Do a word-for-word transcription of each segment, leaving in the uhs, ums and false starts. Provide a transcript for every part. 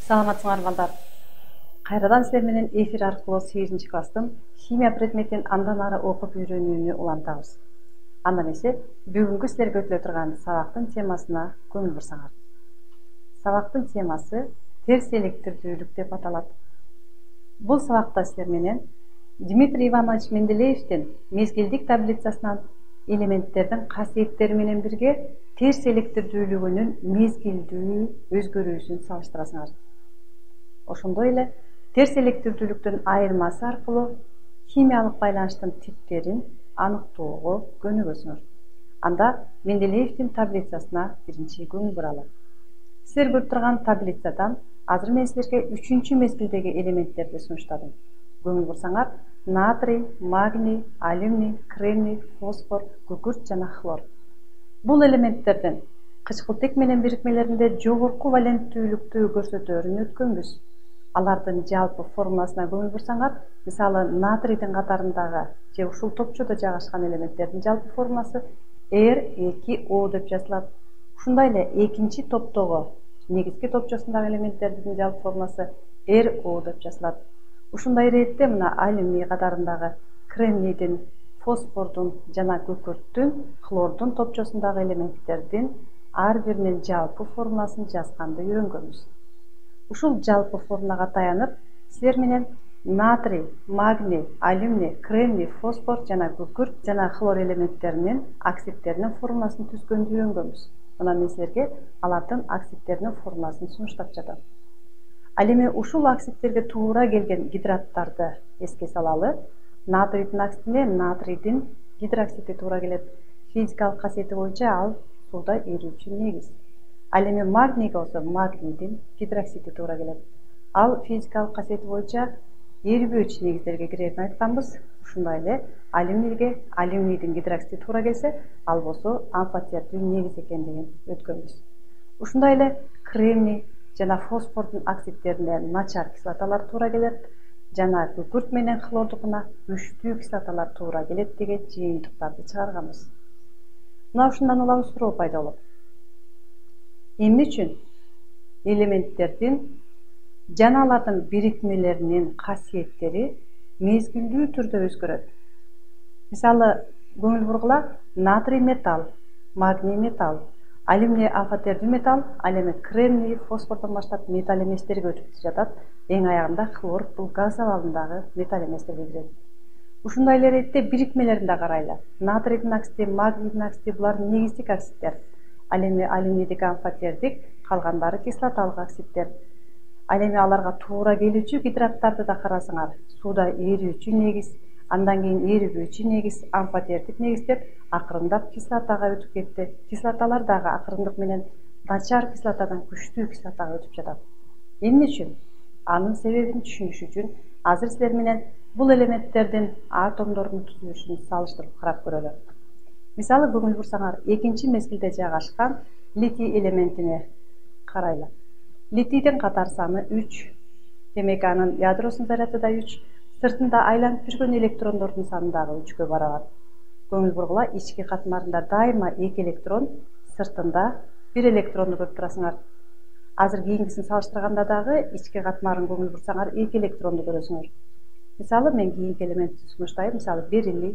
Саламатсыңар балдар. Кайрадан силер менен эфир аркылуу сегизинчи класстын химия предметин андан ары окуп үйрөнүүнү улантабыз. Анда эмесе бүгүнкү силерге өтүлө турган сабактын темасына көңүл бурсаңар. Сабактын темасы терс электирдүүлүк деп аталат. Бул сабакта силер менен Дмитрий Иванович Менделеевдин мезгилдик таблицасынан элементтердин касиеттери менен бирге терс электирдүүлүгүнүн мезгилдүү өзгөрүүсүн салыштырасыңар. Ошондой эле терс электирдүүлүктүн айырмасы аркылуу химиялык байланыштын типтерин аныктоого көнүгөсүңөр. Анда Менделеевдин таблицасына биринчи көңүл буралы. Силер көрүп турган таблицадан азыр мен силерге үчүнчү мезгилдеги элементтерди сунуштадым. Көңүл бурсаңар, натрий, магний, алюминий, кремний, фосфор, күкүрт жана хлор. Бул элементтердин кычкылтек менен бирикмелеринде жогорку валенттүүлүктү көрсөтөөрүн өткөнбүз. Алардын жалпы формуласына көңүл бурсаңар, мисалы натрийдин катарындагы же ушул топчодо жайгашкан элементтердин жалпы формуласы эр эки о деп жазылат. Ушундай эле экинчи топтогу негизги топчосундагы элементтердин жалпы формуласы эр о деп жазылат. Ушундай иретте мына алюминий катарындагы кремнийдин, фосфордун жана күкүрттүн, хлордун топчосундагы элементтердин ар биринин жалпы формуласын жазганды үйрөнгөнбүз. Ушул жалпы формулага таянып, силер менен натрий, магний, алюминий, кремний, фосфор жана күкүрт жана хлор элементтеринин оксидтеринин формуласын түзгөндү үйрөнгөнбүз. Мына мен силерге алардын оксидтеринин формуласын сунуштап жатам. Ал эми ушул оксидтерге туура келген гидраттарды эске салалы. Натрийдин оксидине натрийдин гидроксиди туура келет. Физикалык касиети боюнча ал сууда эрүүчү негиз. Ал эми магнийге болсо магнийдин гидроксиди туура келет. Ал физикалык касиети боюнча эрибөөчү негиздерге кирерин айтканбыз. Ушундай эле алюминийге алюминийдин гидроксиди туура келсе, ал болсо амфотердүү негиз экендигин өткөнбүз. Ушундай эле кремний жана фосфордун оксидтерине начар кислоталар туура келет, жана күкүрт менен хлордукуна күчтүү кислоталар туура келет деген жыйынтыктарды чыгарганбыз. Мына ушундан улам суроо пайда болот. Эмне үчүн элементтердин жана алардын бирикмелеринин касиеттери мезгилдүү түрдө өзгөрөт? Мисалы, көңүл бургула, натрий металл, магний металл, алюминий амфотердүү металл, ал эми кремний, фосфордон баштап металл эместерге өтүп жатат. Эң аягында хлор бул газ абалындагы металл эместерге кирет. Ушундай эле иретте бирикмелерин да карайлы. Натрийдин оксиди, магнийдин оксиди булар негиздик оксидтер. Ал эми алюминийдик амфотердик, калгандары кислоталык оксидтер. Ал эми аларга туура келүүчү гидраттарды да карасаңар, сууда эрүүчү негиз, андан кийин эрибүүчү негиз, амфотердик негиз деп акырындап кислотага өтүп кетти. Кислоталар дагы акырындык менен начар кислотадан күчтүү кислотага өтүп жатат. Эмне үчүн? Анын себебин түшүнүш үчүн азыр силер менен бул элементтердин атомдорунун түзүлүшүн салыштырып карап көрөлү. Мисалы, көңүл бурсаңар, экинчи мезгилде жайгашкан литий элементине карайлы. Литийдин катар саны үч, демек анын ядросунун заряды да үч, сыртында айланып жүргөн электрондордун саны дагы үчкө барабар. Көңүл бургула, ички катмарында дайыма эки электрон, сыртында бир электронду көрүп турасыңар. Азыр кийинкисин салыштырганда дагы ички катмарын көңүл бурсаңар эки электронду көрөсүңөр. Мисалы, мен кийинки элементти сунуштайм. Мисалы, бериллий.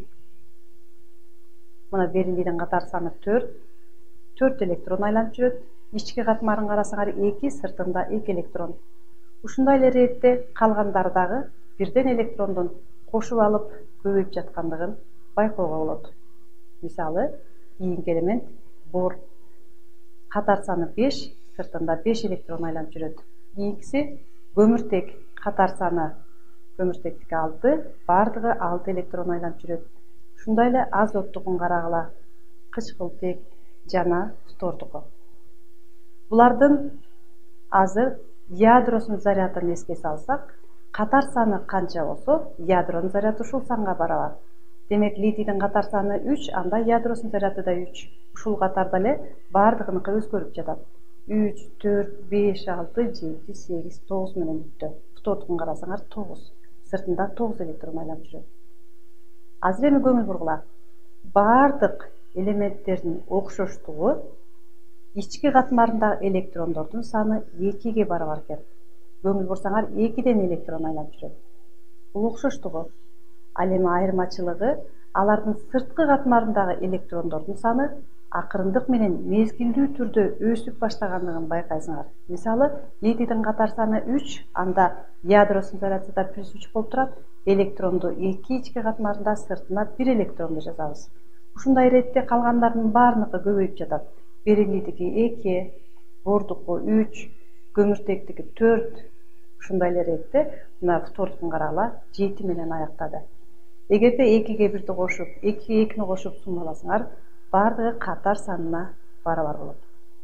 Мына бериллийдин катар саны төрт, төрт электрон айланып жүрөт. Ички катмарын карасаңар эки, сыртында эки электрон. Ушундай эле иретте калгандары дагы бирден электрондун кошуп алып көбөйүп жаткандыгын байкоого болот. Мисалы, кийинки элемент бор. Катар саны беш, сыртында беш электрон айланып жүрөт. Кийинкиси көмүртек. Катар саны көмүртектики алты, бардыгы алты электрон айланып жүрөт. Ушундай эле азоттукун карагыла, кычкылтек жана фтордуку. Булардын азыр ядросунун зарядын эске салсак, катар саны канча болсо, ядронун заряды ушул санга барабар. Демек, литийдин катар саны үч, анда ядросунун заряды да үч. Ушул катарда эле бардыгыныкы өзгөрүп жатат. үч, төрт, беш, алты, жети, сегиз, тогуз менен бүттү. Фтордукун карасаңар тогуз. Сыртында тогуз электрон айланып жүрөт. Азыр эми көңүл бургула. Бардык элементтердин окшоштугу ички катмарындагы электрондордун саны экиге барабар экен. көңүл бурсаңар экиден электрон айланып жүрөт. Бул окшоштугу. Ал эми айырмачылыгы алардын сырткы катмарындагы электрондордун саны акырындык менен мезгилдүү түрдө өсүп баштагандыгын байкайсыңар. Мисалы, литийдин катар саны үч, анда ядросун зарядсада плюс үч болуп турат, электронду эки ички катмарында сыртына бир электронду жазабыз. Ушундай иретте калгандардын баарыныкы көбөйүп жатат. Бериллийдики эки, бордуку үч, көмүртектики төрт. Ушундай эле иретте мына фтордукун карагыла жети менен аяктады. Эгерде экиге бирди кошуп, экиге экини кошуп суммаласаңар, бардыгы катар санына барабар болот.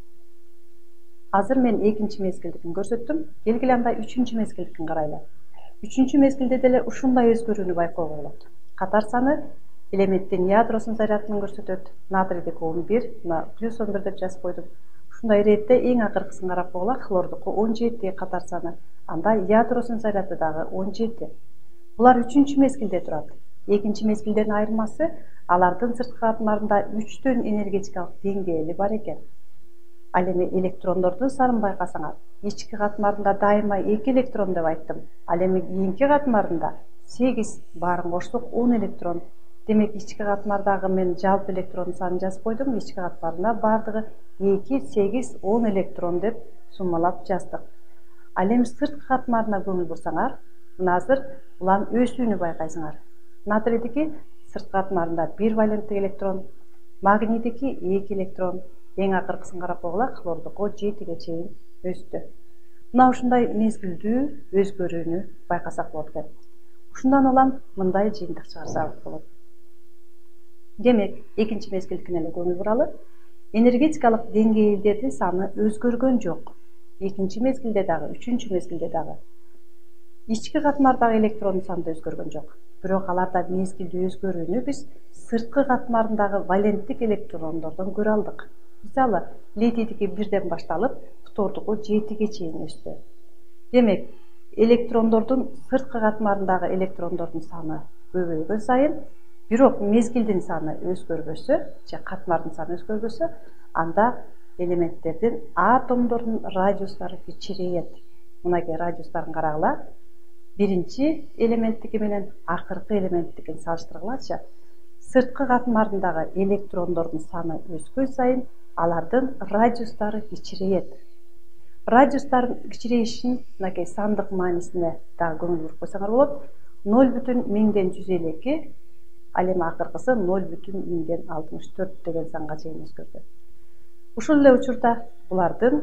Азыр мен экинчи мезгилдикин көрсөттүм. Келгиле анда үчүнчү мезгилдикин карайлы. Үчүнчү мезгилде деле ушундай өзгөрүүнү байкоого болот. Катар саны элементтин ядросунун зарядын көрсөтөт. Натрийдики он бир, мына плюс он бир деп жазып койдум. Ушундай иретте эң акыркысын карап койгула, хлордуку он жети катар саны, анда ядросунун заряды дагы он жети. Булар үчүнчү мезгилде турат. Экинчи мезгилдердин айырмасы алардын сырткы катмарында үчтөн энергетикалык деңгээли бар экен. Ал эми электрондордун санын байкасаңар, ички катмарында дайыма эки электрон деп айттым. Ал эми кийинки катмарында сегиз, баарын кошсок он электрон. Демек ички катмардагы мен жалпы электрондун санын жазып койдум. Ички катмарында бардыгы эки, сегиз, он электрон деп суммалап жаздык. Ал эми сырткы катмарына көңүл бурсаңар, мына азыр улам өсүүнү байкайсыңар. Натрийдики сырткы катмарында бир валенттик электрон, магнийдики эки электрон, эң акыркысын карап койгула, хлордуку жетиге чейин өстү. Мына ушундай мезгилдүү өзгөрүүнү байкасак болот экен. Ушундан улам мындай жыйынтык чыгарсак болот. Демек, экинчи мезгилдикине эле көңүл буралы. Энергетикалык деңгээлдердин саны өзгөргөн жок. Экинчи мезгилде дагы, үчүнчү мезгилде дагы. Ички катмардагы электрондун саны да өзгөргөн жок. Бирок аларда мезгилдүү өзгөрүүнү биз сырткы катмарындагы валенттик электрондордон көрө алдык. Мисалы, литийдики бирден башталып, фтордуку жетиге чейин өстү. Демек, электрондордун сырткы катмарындагы электрондордун саны көбөйгөн сайын, бирок мезгилдин саны өзгөрбөсө, же катмардын саны өзгөрбөсө, анда элементтердин атомдордун радиустары кичирейет. Мынакей радиустарын карагыла. Биринчи элементтики менен акыркы элементтикин салыштыргылачы. Сырткы катмарындагы электрондордун саны өскөн сайын алардын радиустары кичирейет. Радиустардын кичирейишин мынакей сандык маанисине дагы көңүл буруп койсоңор болот. ноль бүтүн миңден жүз элүү эки, ал эми акыркысы ноль бүтүн миңден алтымыш төрт деген санга чейин өзгөрдү. Ушул эле учурда булардын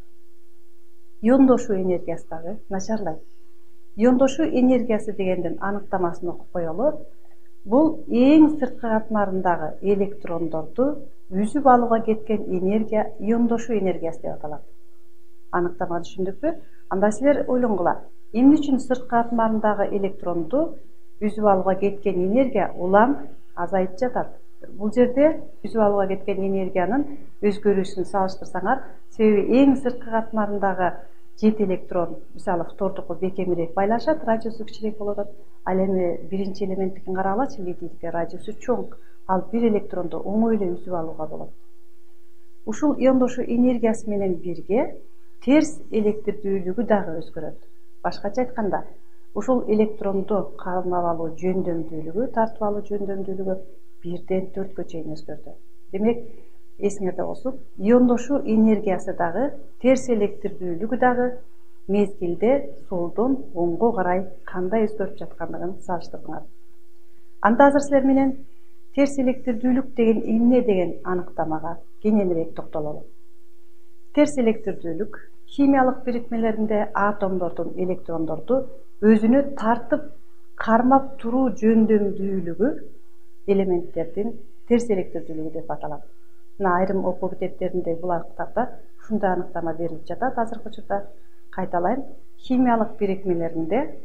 иондошуу энергиясы дагы начарлайт. Иондошуу энергиясы дегендин аныктамасын окуп коелу. Бул эң сырткы катмарындагы электрондорду үзүп алууга кеткен энергия иондошуу энергиясы деп аталат. Аныктама түшүндүкпү? Анда силер ойлонгула. Эмне үчүн сырткы катмарындагы электронду үзүп алууга кеткен энергия улам азайып жатат? Бул жерде үзүп алууга кеткен энергиянын өзгөрүүсүн салыштырсаңар, себеби эң сырткы катмарындагы жети электрон, мисалы фтордуку бекемирээк байлашат, радиусу кичирээк болот. Ал эми биринчи элементтикин карагылачы, литийдики радиусу чоң, ал бир электронду оңой эле үзүп алууга болот. Ушул иондошуу энергиясы менен бирге терс электирдүүлүгү дагы өзгөрөт. Башкача айтканда, ушул электронду кармап алуу жөндөмдүүлүгү, тартып алуу жөндөмдүүлүгү бирден төрткө чейин өзгөрдү. Демек, эсиңерде болсун, иондошуу энергиясы дагы, терс электирдүүлүгү дагы мезгилде солдон оңго карай кандай өзгөрүп жаткандыгын салыштырдыңар. Анда азыр силер менен терс электирдүүлүк деген эмне деген аныктамага кененирээк токтололу. Терс электирдүүлүк химиялык бирикмелеринде атомдордун электрондорду өзүнө тартып кармап туруу жөндөмдүүлүгү элементтердин терс электирдүүлүгү деп аталат. Мына айрым окуу китептеринде бул китапта ушундай аныктама берилип жатат. Азыркы учурда кайталайм, химиялык бирикмелеринде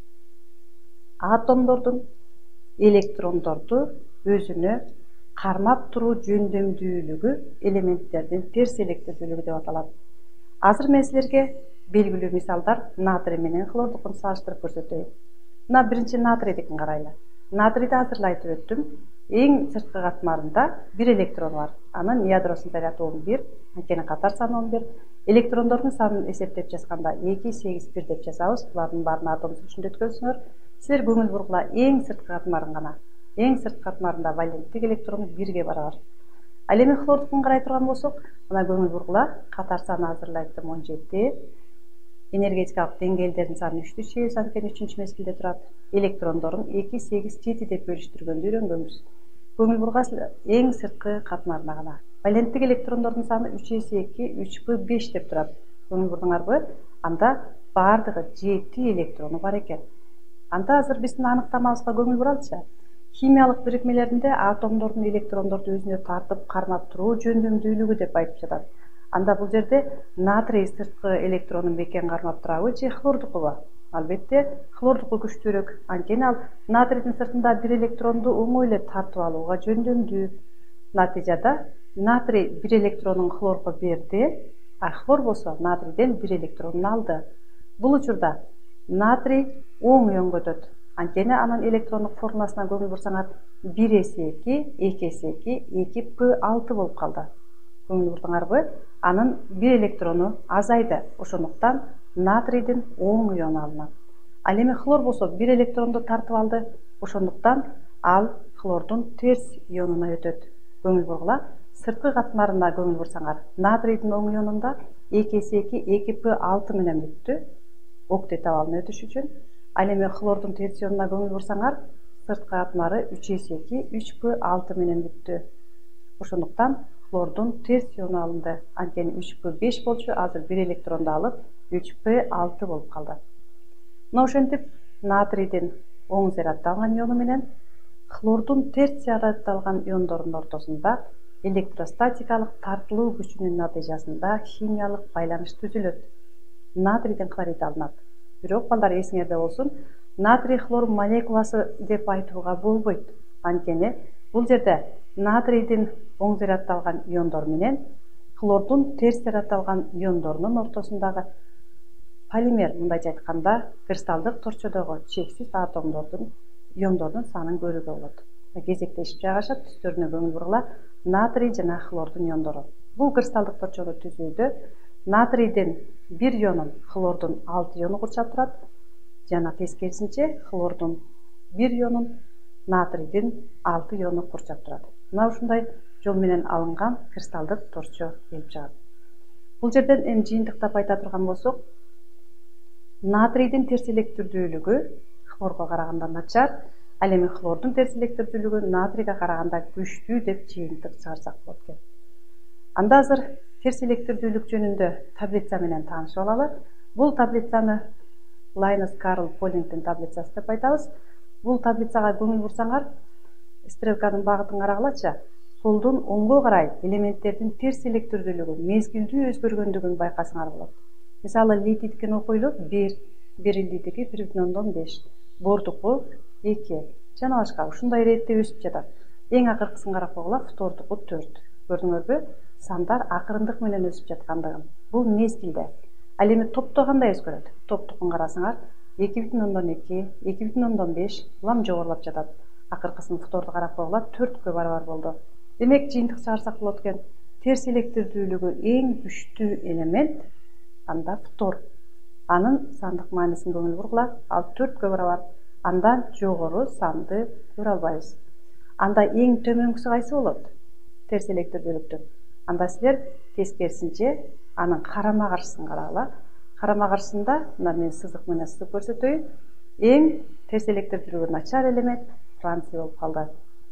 атомдордун электрондорду өзүнө кармап туруу жөндөмдүүлүгү элементтердин терс электирдүүлүгү деп аталат. Азыр мен силерге белгилүү мисалдар натрий менен хлордукун салыштырып көрсөтөйүн. Мына биринчи натрийдикин карайлы. Натрийди азыр айтып өттүм. Эң сырткы катмарында бир электрон бар. Анын ядросунун заряды он бир, анткени катар саны он бир. электрондордун санын эсептеп жазганда эки сегиз бир деп жазабыз. Булардын баарын атом сүрүшүндө өткөнсүңөр. Силер көңүл бургула эң сырткы катмарын гана. Эң сырткы катмарында валенттик электрону бирге барабар. Ал эми хлордукун карай турган болсок, мына көңүл бургула катар саны азыр айттым он жети. Энергетикалык деңгээлдердин саны үчтү чейиз анткени үчүнчү мезгилде турат. Электрондорун эки сегиз жети деп бөлүштүргөндү үйрөнгөнбүз. Көңүл бургула эң сырткы катмарына гана. Валенттик электрондордун саны үч эс эки, үч б беш деп турат. Көңүл бурдуңарбы? Анда бардыгы жети электрону бар экен. Анда азыр биздин аныктамабызга көңүл буралычы. Химиялык бирикмелеринде атомдордун электрондорду өзүнө тартып кармап туруу жөндөмдүүлүгү деп айтып жатат. Анда бул жерде натрий сырткы электронун бекен кармап турабы же хлордукубу? Албетте, хлордуку күчтүүрөөк. Анткени ал натрийдин сыртында бир электронду оңой эле тартып алууга жөндөмдүү. Натыйжада натрий бир электронун хлорго берди, а хлор болсо натрийден бир электронун алды. Бул учурда натрий оң ионго өтөт. Анткени анын электрондук формуласына көңүл бурсаңар бир эс эки, эки эс эки, эки п алты болуп калды. Көңүл бурдуңарбы? Анын бир электрону азайды. Ошондуктан натрийдин оң иону алынат. Ал эми хлор болсо бир электронду тартып алды. Ошондуктан ал хлордун терс ионуна өтөт. Көңүл бургула сырткы катмарына көңүл бурсаңар, натрийдин оң ионунда эки эс эки, эки п алты менен бүттү. Октет абалына өтүш үчүн. Ал эми хлордун терс ионуна көңүл бурсаңар, сырткы катмары үч эс эки, үч п алты менен бүттү. Ошондуктан хлордун терс иону алынды. Анткени үч п беш болчу, азыр бир электронду алып, үч п алты болуп калды. Мына ошентип натрийдин оң заряддалган иону менен хлордун терс заряддалган иондордун ортосунда электростатикалык тартылуу күчүнүн натыйжасында химиялык байланыш түзүлөт. Натрийдин хлориди алынат. Бирок балдар эсиңерде болсун, натрий хлор молекуласы деп айтууга болбойт. Анткени бул жерде натрийдин оң заряддалган иондор менен хлордун терс заряддалган иондорунун ортосундагы полимер, мындайча айтканда, кристалдык торчодогу чексиз атомдордун иондордун санын көрүүгө болот. Кезектешип жайгашат, түстөрүнө көңүл бургула, натрий жана хлордун иондору. Бул кристалдык торчодо түзүүдө натрийдин бир ионун хлордун алты иону курчап турат, жана тескерисинче хлордун бир ионун натрийдин алты иону курчап турат. Мына ушундай жол менен алынган кристалдык торчо келип чыгат. Бул жерден эми жыйынтыктап айта турган болсок, натрийдин терс электирдүүлүгү хлорго караганда начар, ал эми хлордун терс электирдүүлүгү натрийге караганда күчтүү деп жыйынтык чыгарсак болот экен. Анда азыр терс электирдүүлүк жөнүндө таблица менен таанышып алалы. Бул таблицаны Лайнус Карл Полингдин таблицасы деп айтабыз. Бул таблицага көңүл бурсаңар, стрелканын багытын карагылачы. Солдун оңго карай элементтердин терс электирдүүлүгү мезгилдүү өзгөргөндүгүн байкасаңар болот. Мисалы, литийдикин окуйлу бир, бериллийдики бир бүтүн ондон беш, бордуку эки, жана башка ушундай иретте өсүп жатат. Эң акыркысын карап койгула, фтордуку төрт. Көрдүңөрбү? Сандар акырындык менен өсүп жаткандыгын. Бул мезгилде. Ал эми топто кандай өзгөрөт? Топтукун карасаңар, эки бүтүн ондон эки, эки бүтүн ондон беш улам жогорулап жатат. Акыркысын фторду карап койгула, төрткө барабар болду. Демек, жыйынтык чыгарсак болот экен. Терс электирдүүлүгү эң күчтүү элемент анда фтор. Анын сандык маанисин көңүл бургула, ал төрткө барабар. Андан жогору санды көрө албайбыз. Анда эң төмөнкүсү кайсы болот? Терс электирдүүлүктүн. Анда силер тескерисинче анын карама каршысын карагыла. Карама каршысында, мына мен сызык менен сызып көрсөтөйүн. Эң терс электирдүүлүгү начар элемент Франция болуп калды.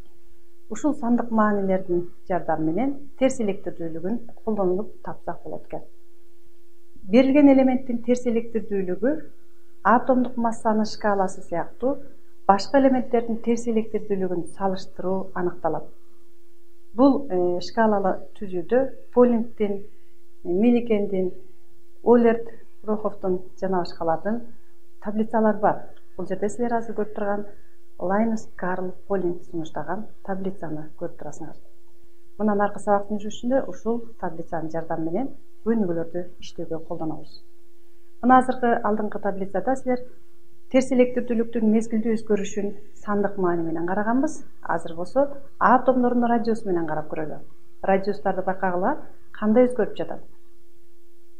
Ушул сандык маанилердин жардамы менен терс электирдүүлүгүн колдонуп тапсак болот экен. Берилген элементтин терс электирдүүлүгү атомдук массанын шкаласы сыяктуу башка элементтердин терс электирдүүлүгүн салыштыруу аныкталат. Бул шкалалы түзүүдө Полингдин, Милликендин, Олерт, Роховдун жана башкалардын таблицалары бар. Бул жерде силер азыр көрүп турган Лайнус Карл Полинг сунуштаган таблицаны көрүп турасыңар. Мындан аркы сабактын жүрүшүндө ушул таблицанын жардамы менен өнүгүүлөрдү иштөөгө колдонобуз. Мына азыркы алдыңкы таблицада силер терс электирдүүлүктүн мезгилдүү өзгөрүшүн сандык маани менен караганбыз. Азыр болсо атомдордун радиусу менен карап көрөлү. Радиустарды байкагыла, кандай өзгөрүп жатат?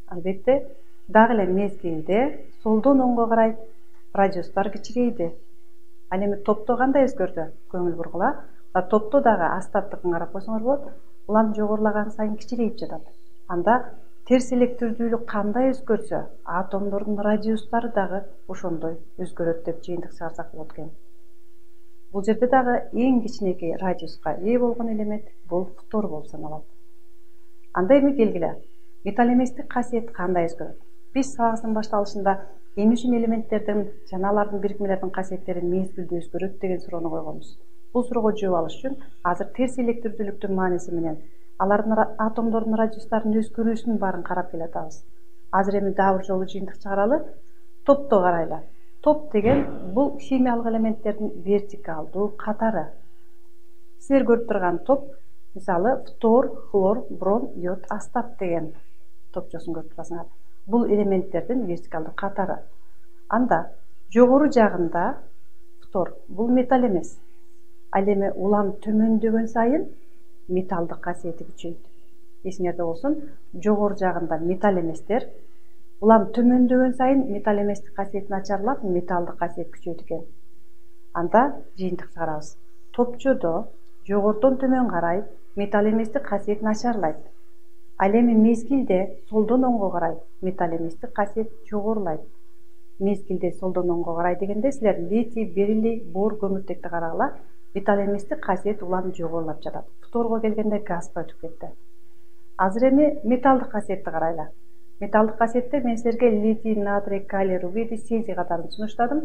Албетте, дагы эле мезгилде солдон оңго карай радиустар кичирейди. Ал эми топто кандай өзгөрдү? Көңүл бургула. Топто дагы астаптыкын карап койсоңор болот. Улам жогорулаган сайын кичирейип жатат. Анда терс электирдүүлүк кандай өзгөрсө, атомдордун радиустары дагы ошондой өзгөрөт деп жыйынтык чыгарсак болот экен. Бул жерде дагы эң кичинекей радиуска ээ болгон элемент бул фтор болуп саналат. Анда эми келгиле. Металл эместик касиет кандай өзгөрөт? Биз сабагыбыздын башталышында эми үчүн элементтердин жана алардын бирикмелердин касиеттери мезгилде өзгөрөт деген суроону койгонбуз. Бул суроого жооп алыш үчүн азыр терс электирдүүлүктүн мааниси менен алардын атомдордун радиустарынын өзгөрүүсүнүн баарын карап келе атабыз. Азыр эми дагы бир жолу жыйынтык чыгаралы. Топто карайлы. Топ деген бул химиялык элементтердин вертикалдуу катары. Силер көрүп турган топ, мисалы фтор, хлор, бром, йод, астап деген топчосун көрүп турасыңар. Бул элементтердин вертикалдуу катары. Анда жогору жагында фтор бул металл эмес. Ал эми улам төмөндөгөн сайын металдык касиети күчөйт. Эсиңерде болсун, жогору жагында металл эместер, улам төмөндөгөн сайын металл эместик касиети начарлап, металдык касиет күчөйт экен. Анда жыйынтык чыгарабыз. Топчодо жогорудон төмөн карай металл эместик касиет начарлайт. Ал эми мезгилде солдон оңго карай металл эместик касиет жогорулайт. Мезгилде солдон оңго карай дегенде силер литий, бериллий, бор, көмүртекти карагыла. Металл эместик касиет улам жогорулап жатат. Фторго келгенде газга өтүп кетти. Азыр эми металдык касиетти карайлы. Металдык касиетте мен силерге литий, натрий, калий, рубидий, цезий катарын сунуштадым.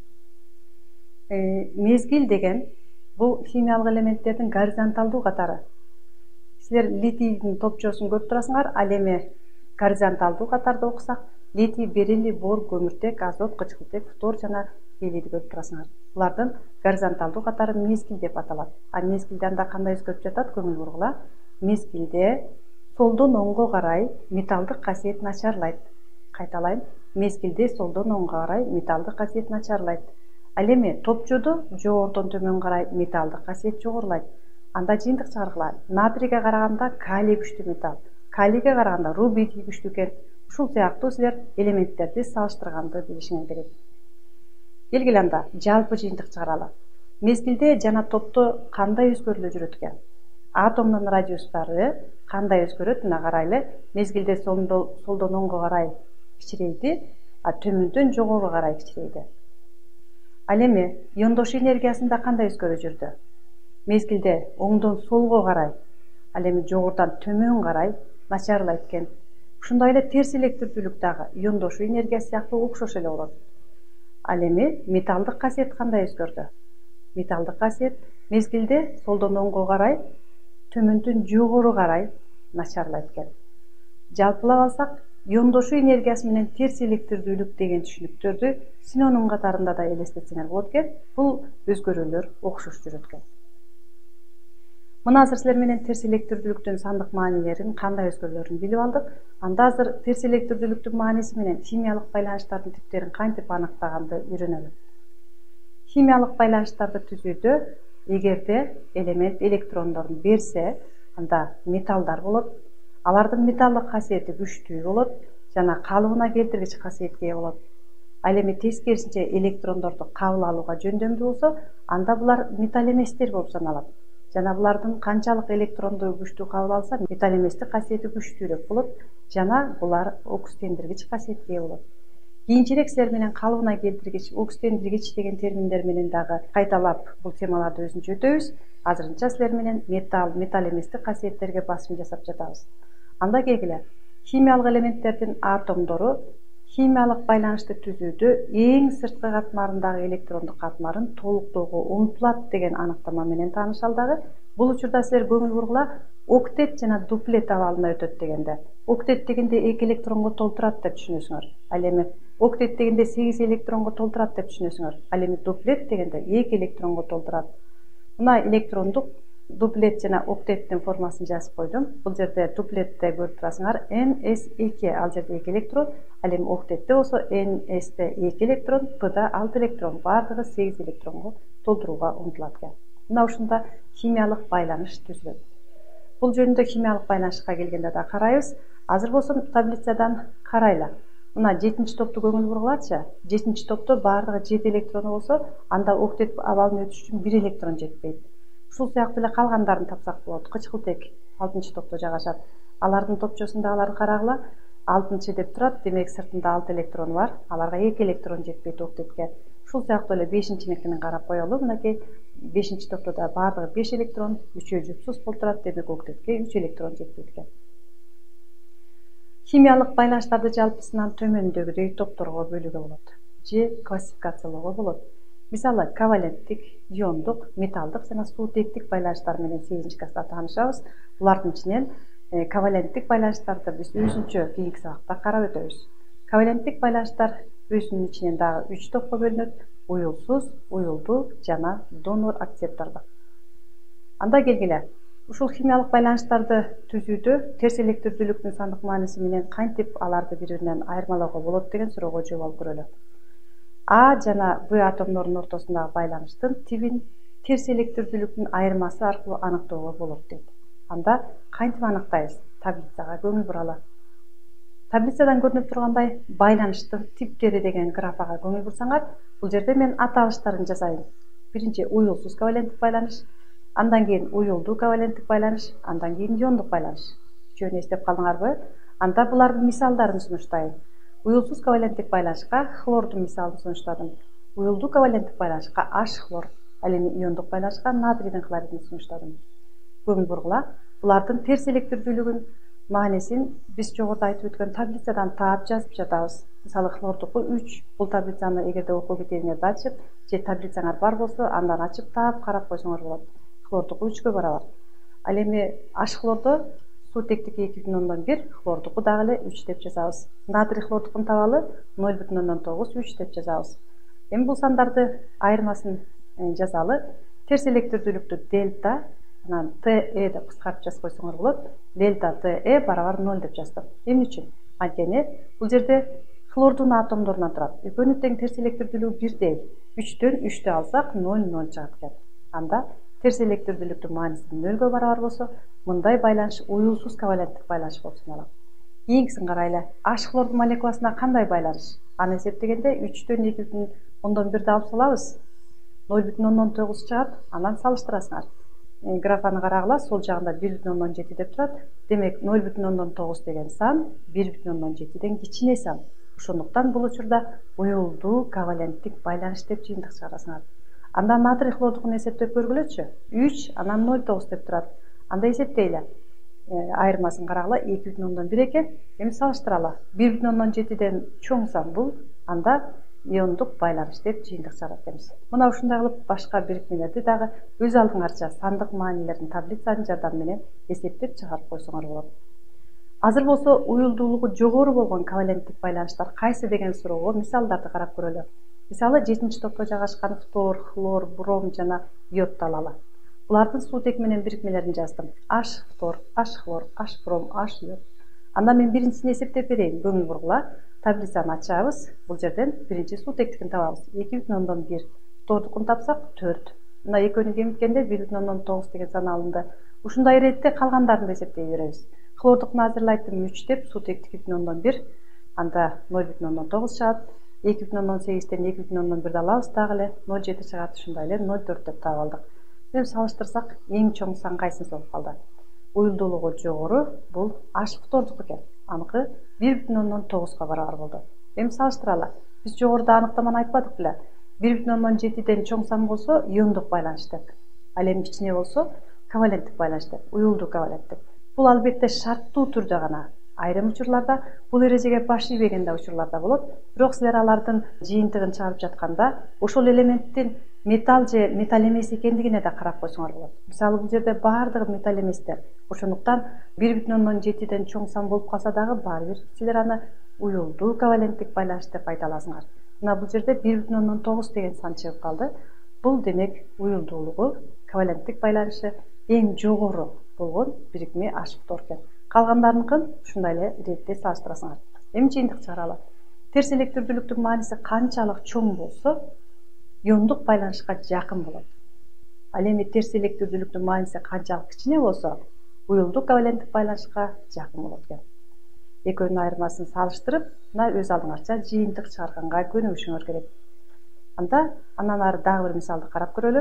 Э, мезгил деген бул химиялык элементтердин горизонталдуу катары. Силер литийдин топчосун көрүп турасыңар, ал эми горизонталдуу катарда окусак, литий, бериллий, бор, көмүртек, азот, кычкылтек, фтор жана гелийди көрүп турасыңар. Булардын горизонталдуу катары мезгил деп аталат. А мезгилде анда кандай өзгөрүп жатат? Көңүл бургула. Мезгилде солдон оңго карай металдык касиет начарлайт. Кайталайм. Мезгилде солдон оңго карай металдык касиет начарлайт. Ал эми топчодо жогорудон төмөн карай металдык касиет жогорулайт. Анда жыйынтык чыгаргыла. Натрийге караганда калий күчтүү металл. Калийге караганда рубидий күчтүү экен. Ушул сыяктуу силер элементтерди салыштырганды билишиңер керек. Келгиле анда жалпы жыйынтык чыгаралы. Мезгилде жана топто кандай өзгөрүлө жүрөт экен? Атомдун радиустары кандай өзгөрөт? Мына карайлы. Мезгилде солдон оңго карай кичирейди, а төмөндөн жогору карай кичирейди. Ал эми иондош энергиясында кандай өзгөрүп жүрдү? Мезгилде оңдон солго карай, ал эми жогорудан төмөн карай начарлайт экен. Ушундай эле терс электирдүүлүк дагы иондошуу энергиясы сыяктуу окшош эле болот. Ал эми металдык касиет кандай өзгөрдү? Металдык касиет мезгилде солдон оңго карай, төмөндөн жогору карай начарлайт экен. Жалпылап алсак, иондошуу энергиясы менен терс электирдүүлүк деген түшүнүктөрдү синоним катарында да элестетсеңер болот экен. Бул өзгөрүүлөр окшош жүрөт экен. Мына азыр силер менен терс электирдүүлүктүн сандык маанилерин, кандай өзгөрүүлөрүн билип алдык. Анда азыр терс электирдүүлүктүн мааниси менен химиялык байланыштардын типтерин кантип аныктаганды үйрөнөлү. Химиялык байланыштарды түзүүдө эгерде элемент электрондорун берсе, анда металлдар болот. Алардын металлык касиети күчтүү болот жана калыбына келтиргич касиетке ээ болот. Ал эми тескерисинче электрондорду кабыл алууга жөндөмдүү болсо, анда булар металл эместер болуп саналат. Жана булардын канчалык электронду күчтүү кабыл алса, металл эместик касиети күчтүүрөөк болот жана булар окситендиргич касиетке ээ болот. Кийинчерээк силер менен калыбына келтиргич, окситендиргич деген терминдер менен дагы кайталап бул темаларды өзүнчө өтөбүз. Азырынча силер менен металл, металл эместик касиеттерге басым жасап жатабыз. Анда келгиле, химиялык элементтердин атомдору химиялык байланышты түзүүдө эң сырткы катмарындагы электрондук катмарын толуктоого умтулат деген аныктама менен таанышалы дагы. Бул учурда силер көңүл бургула, октет жана дуплет абалына өтөт дегенде. Октет дегенде эки электронго толтурат деп түшүнөсүңөр. Ал эми октет дегенде сегиз электронго толтурат деп түшүнөсүңөр. Ал эми дуплет дегенде эки электронго толтурат. Мына электрондук дуплет жана октеттин формасын жазып койдум. Бул жерде дуплетте көрүп турасыңар эн эс эки, ал жерде эки электрон, ал эми октетте болсо эн эсте эки электрон, пда алты электрон, бардыгы сегиз электронго толтурууга умтулат экен. Мына ушунда химиялык байланыш түзүлөт. Бул жөнүндө химиялык байланышка келгенде да карайбыз. Азыр болсо таблицадан карайлы. Мына жетинчи топту көңүл бургулачы. жетинчи топто баардыгы жети электрону болсо, анда октет абалын өтүш үчүн бир электрон жетпейт. Ушул сыяктуу эле калгандарын тапсак болот. Кычкылтек алтынчы топто жагашат. Алардын топчосундагыларды карагыла. алтынчы деп турат, демек сыртында алты электрон бар. Аларга эки электрон жетпейт октетке. Ушул сыяктуу эле бешинчинекинин карап коелу. Мынакей бешинчи топто да баардыгы беш электрон, үчөө жупсуз болуп турат, демек октетке үч электрон жетпейт экен. Химиялык байланыштарды жалпысынан төмөндөгүдөй топторго бөлүүгө болот же классификациялоого болот. Мисалы, коваленттик, иондук, металдык жана суутектик байланыштар менен сегизинчи класста таанышабыз. Булардын ичинен коваленттик байланыштарды биз өзүнчө кийинки сабакта карап өтөбүз. Коваленттик байланыштар өзүнүн ичинен дагы үч топко бөлүнөт: уюлсуз, уюлдуу жана донор акцептордук. Анда келгиле. Ушул химиялык байланыштарды түзүүдө терс электирдүүлүктүн сандык мааниси менен кантип аларды бири-биринен айырмалоого болот деген суроого жооп алып көрөлү. А жана В атомдорунун ортосундагы байланыштын тибин терс электирдүүлүктүн айырмасы аркылуу аныктоого болот дейт. Анда кантип аныктайбыз? Таблицага көңүл буралы. Таблицадан көрүнүп тургандай байланыштын типтери деген графага көңүл бурсаңар, бул жерде мен аталыштарын жасайм. Биринчи уюлсуз коваленттик байланыш, андан кийин уюлдуу коваленттик байланыш, андан кийин иондук байланыш. Үчөөнү эстеп калдыңарбы? Анда булардын мисалдарын сунуштайм. Уюлсуз коваленттик байланышка хлордун мисалын сунуштадым. Уюлдуу коваленттик байланышка H хлор, ал эми иондук байланышка натрийдин хлоридин сунуштадым. Көңүл бургула, булардын терс электирдүүлүгүн маанисин биз жогоруда айтып өткөн таблицадан таап жазып жатабыз. Мисалы, хлордуку үч. Бул таблицаны эгерде окуу китебиңерди ачып, же таблицаңар бар болсо, андан ачып таап карап койсоңор болот. Хлордуку үчкө барабар. Ал эми H хлордо суутектик эки бүтүн ондон бир, хлордуку дагы эле үч деп жазабыз. Натрий хлордукун табалы ноль бүтүн ондон тогуз, үч деп жазабыз. Эми бул сандарды айырмасын жазалы. Терс электирдүүлүктү дельта, анан Те деп кыскартып жазып койсоңор болот. Дельта Те барабар ноль деп жаздым. Эмне үчүн? Анткени бул жерде хлордун атомдорунан турат. Экөөнүн тең терс электирдүүлүгү бирдей. үчтөн үчтү алсак ноль ноль чыгат экен. Анда терс электирдүүлүктүн мааниси нөлгө барабар болсо, мындай байланыш уюлсуз коваленттик байланыш болуп саналат. Кийинкисин карайлы. H хлордун молекуласына кандай байланыш? Аны эсептегенде үчтөн эки бүтүн ондон бирди алып салабыз. ноль бүтүн ондон тогуз чыгат. Андан салыштырасыңар. Графаны карагыла, сол жагында бир бүтүн ондон жети деп турат. Демек ноль бүтүн ондон тогуз деген сан бир бүтүн ондон жетиден кичине сан. Ошондуктан бул учурда уюлдуу коваленттик байланыш деп жыйынтык чыгарасыңар. Анда натрий хлордукун эсептеп көргүлөчү. үч анан ноль тогуз деп турат. Анда эсептейли. Айырмасын карагыла, эки бүтүн ондон бир экен. Эми салыштыралы. бир бүтүн ондон жетиден чоң сан бул. Анда иондук байланыш деп жыйынтык чыгарат экенбиз. Мына ушундай кылып башка бирикмелерди дагы өз алдыңарча сандык маанилердин таблицанын жардамы менен эсептеп чыгарып койсоңор болот. Азыр болсо уюлдуулугу жогору болгон коваленттик байланыштар кайсы деген суроого мисалдарды карап көрөлү. Мисалы, жетинчи топто жайгашкан фтор, хлор, бром жана йодду алалы. Булардын суутек менен бирикмелерин жаздым. H фтор, H хлор, H бром, H йод. Анда мен биринчисин эсептеп берейин. Көңүл бургула. Таблицаны ачабыз. Бул жерден биринчи суутектикин табабыз. эки бүтүн ондон бир. Фтордукун тапсак төрт. Мына экөөнү кемиткенде бир бүтүн ондон тогуз деген сан алынды. Ушундай иретте калгандарын эсептей беребиз. Хлордукун азыр айттым үч деп, суутек эки бүтүн ондон бир. Анда ноль бүтүн ондон тогуз чыгат. эки бүтүн ондон сегизден эки бүтүн ондон бирди алабыз дагы эле ноль жети чыгат. Ушундай эле ноль төрт деп таап алдык. Эми салыштырсак, эң чоң сан кайсысы болуп калды? Уюлдуулугу жогору бул H фтордук экен. Аныкы бир бүтүн ондон тогузга барабар болду. Эми салыштыралы. Биз жогоруда аныктаманы айтпадык беле? бир бүтүн ондон жетиден чоң сан болсо иондук байланыш деп. Ал эми кичине болсо коваленттик байланыш деп. Уюлдуу коваленттик. Бул албетте шарттуу түрдө гана. Айрым учурларда бул эрежеге баш ийбеген да учурларда болот. Бирок силер алардын жыйынтыгын чыгарып жатканда ошол элементтин металл же металл эмес экендигине да карап койсоңор болот. Мисалы, бул жерде баардыгы металл эместер. Ошондуктан бир бүтүн ондон жетиден чоң сан болуп калса дагы баары бир силер аны уюлдуу коваленттик байланыш деп айта аласыңар. Мына бул жерде бир бүтүн ондон тогуз деген сан чыгып калды. Бул демек уюлдуулугу коваленттик байланышы эң жогору болгон бирикме H фтор экен. Калгандарыныкын ушундай эле иретте салыштырасыңар. Эми жыйынтык чыгаралы. Терс электирдүүлүктүн мааниси канчалык чоң болсо, иондук байланышка жакын болот. Ал эми терс электирдүүлүктүн мааниси канчалык кичине болсо, уюлдук коваленттик байланышка жакын болот экен. экөөнүн айырмасын салыштырып, мына өз алдыңарча жыйынтык чыгарганга көнүгүшүңөр керек. Анда андан ары дагы бир мисалды карап көрөлү.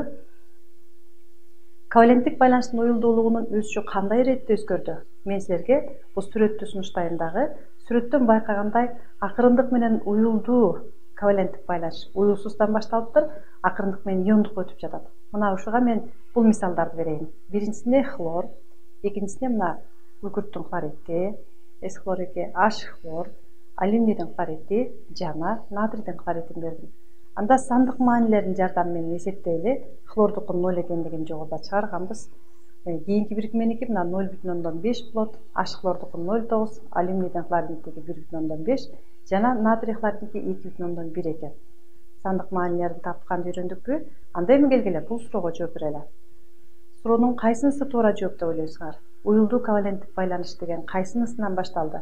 Коваленттик байланыштын уюлдуулугунун өсүшү кандай иретте өзгөрдү? Мен силерге бул сүрөттү сунуштайм дагы. Сүрөттөн байкагандай, акырындык менен уюлдуу коваленттик байланыш уюлсуздан башталыптыр, акырындык менен иондукка өтүп жатат. Мына ушуга мен бул мисалдарды берейин. Биринчисине хлор, экинчисине мына күкүрттүн хлорити, эс хлор эки, H хлор, алюминдин хлорити жана натрийдин хлоритин бердим. Анда сандык маанилердин жардамы менен эсептейли. Хлордукун ноль экендигин жогоруда чыгарганбыз. Кийинки бирикменики мына ноль бүтүн ондон беш болот, H хлордукун ноль тогуз, алюминдин хлоридиники бир бүтүн ондон беш жана натрий хлоридиники эки бүтүн ондон бир экен. Сандык маанилерин тапканды үйрөндүкпү? Анда эми келгиле бул суроого жооп берели. Суроонун кайсынысы туура жооп деп ойлойсуңар? Уюлдуу коваленттик байланыш деген кайсынысынан башталды?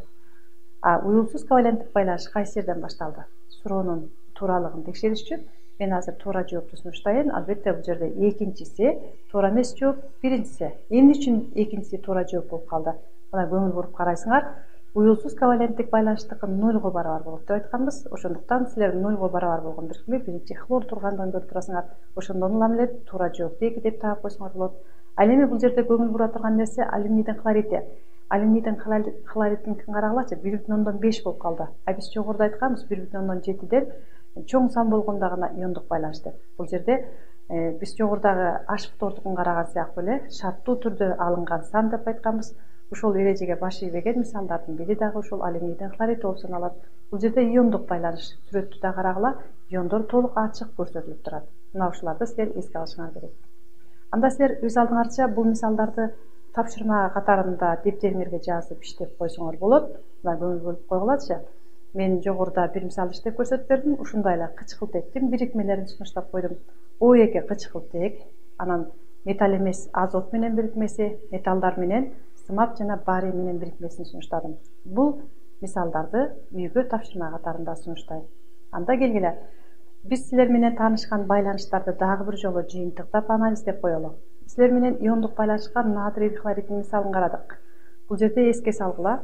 А уюлсуз коваленттик байланыш кайсы жерден башталды? Суроонун тууралыгын текшериш үчүн мен азыр туура жоопту сунуштайын. Албетте бул жерде экинчиси туура эмес жооп, биринчиси. Эмне үчүн экинчиси туура жооп болуп калды? Мына көңүл буруп карайсыңар. Уюлсуз коваленттик байланыштыкы нольго барабар болот деп айтканбыз. Ошондуктан силер нольго барабар болгон бирикме биринчи хлор тургандыгын көрүп турасыңар. Ошондон улам эле туура жооп эки деп таап койсоңор болот. Ал эми бул жерде көңүл бура турган нерсе алюминдин хлорити. Алюминдин хлоридиникин карагылачы бир бүтүн ондон беш болуп калды. А биз жогоруда айтканбыз бир бүтүн ондон жетиден чоң сан болгондо гана иондук байланыш деп. Бул жерде биз жогорудагы H фтордукун караган сыяктуу эле шарттуу түрдө алынган сан деп айтканбыз. Ушул эрежеге баш ийбеген мисалдардын бири дагы ушул алюминдин хлорити болуп саналат. Бул жерде иондук байланыш. Сүрөттү да карагыла, иондор толук ачык көрсөтүлүп турат. Мына ушуларды силер эске алышыңар керек. Анда силер өз алдыңарча бул мисалдарды тапшырма катарында дептериңерге жазып иштеп койсоңор болот. Мына көңүл бөлүп койгулачы. Мен жогоруда бир мисал иштеп көрсөтүп бердим. Ушундай эле кычкылтектин бирикмелерин сунуштап койдум. О эки кычкылтек, анан металл эмес азот менен бирикмеси, металлдар менен сымап жана барий менен бирикмесин сунуштадым. Бул мисалдарды үйгө тапшырма катарында сунуштайм. Анда келгиле. Биз силер менен таанышкан байланыштарды дагы бир жолу жыйынтыктап анализдеп коелу. Силер менен иондук байланышка натрий хлоридин мисалын карадык. Бул жерде эске салгыла.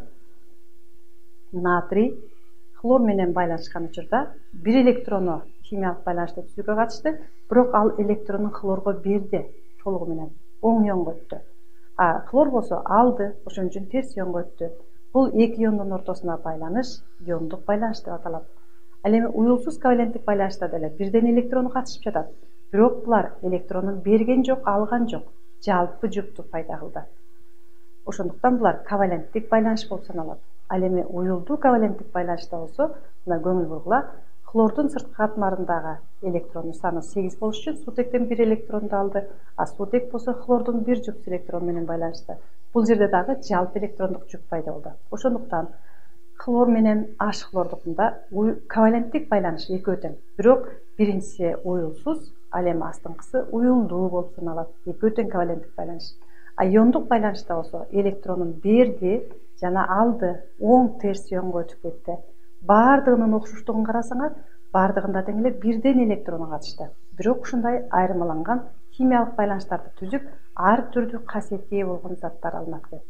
Натрий хлор менен байланышкан учурда бир электрону химиялык байланышты түзүүгө катышты, бирок ал электронун хлорго берди толугу менен, оң ионго өттү. А хлор болсо алды, ошон үчүн терс ионго өттү. Бул эки иондун ортосуна байланыш иондук байланыш деп аталат. Ал эми уюлсуз коваленттик байланышта деле бирден электрону катышып жатат. Бирок булар электронун берген жок, алган жок, жалпы жүктү пайда кылды. Ошондуктан булар коваленттик байланыш болуп саналат. Ал эми уюлдуу коваленттик байланышта болсо, мына көңүл бургула, хлордун сырткы катмарындагы электронун саны сегиз болуш үчүн сутектен бир электронду алды, а сутек болсо хлордун бир жүк электрон менен байланышты. Бул жерде дагы жалпы электрондук жүк пайда болду. Ошондуктан хлор менен H хлордукунда коваленттик байланыш экөө тең. Бирок биринчиси уюлсуз, ал эми астыңкысы уюлдуу болуп саналат. Экөө тең коваленттик байланыш. А иондук байланышта болсо электронун берди жана алды, оң терс ионго өтүп кетти. Бардыгынын окшоштугун карасаңар, бардыгында тең эле бирден электрону катышты. Бирок ушундай айырмаланган химиялык байланыштарды түзүп, ар түрдүү касиетке ээ болгон заттар алынат экен.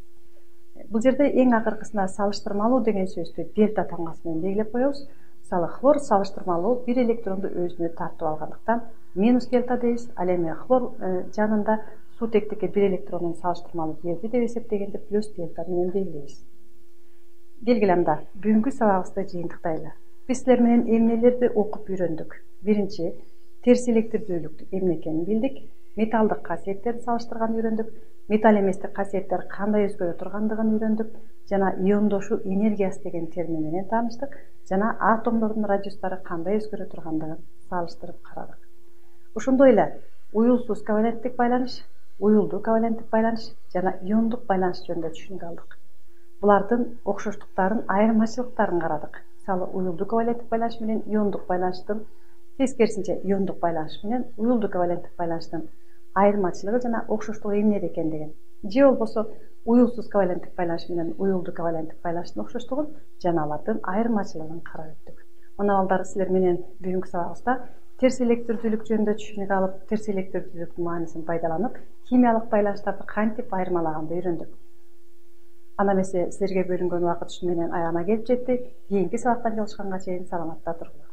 Бул жерде эң акыркысына салыштырмалуу деген сөздү дельта тамгасы менен белгилеп коебуз. Мисалы хлор салыштырмалуу бир электронду өзүнө тартып алгандыктан минус дельта дейбиз. Ал эми хлор жанында сутектикке бир электронун салыштырмалуу берди деп эсептегенде плюс дельта менен белгилейбиз. Келгиле анда бүгүнкү сабагыбызды жыйынтыктайлы. Биз силер менен эмнелерди окуп үйрөндүк? Биринчи, терс электирдүүлүк эмне экенин билдик. Металлдык касиеттерин салыштырганды үйрөндүк. Металл эместик касиеттер кандай өзгөрө тургандыгын үйрөндүк. Жана иондошуу энергиясы деген термин менен тааныштык. Жана атомдордун радиустары кандай өзгөрө тургандыгын салыштырып карадык. Ошондой эле уюлсуз коваленттик байланыш, уюлдуу коваленттик байланыш жана иондук байланыш жөнүндө түшүнүк алдык. Булардын окшоштуктарын, айырмачылыктарын карадык. Мисалы, уюлдуу коваленттик байланыш менен иондук байланыштын, тескерисинче иондук байланыш менен уюлдуу коваленттик байланыштын айырмачылыгы жана окшоштугу эмнеде экендигин, же болбосо уюлсуз коваленттик байланыш менен уюлдуу коваленттик байланыштын окшоштугун жана алардын айырмачылыгын карап өттүк. Мына балдар силер менен бүгүнкү сабагыбызда терс электирдүүлүк жөнүндө түшүнүк алып, терс электирдүүлүктүн маанисин пайдаланып, химиялык байланыштарды кантип айырмалаганды үйрөндүк. Ана эмесе силерге бөлүнгөн убакыт ушу менен аягына келип жетти. Кийинки сабактан жолугушканга чейин саламатта тургула.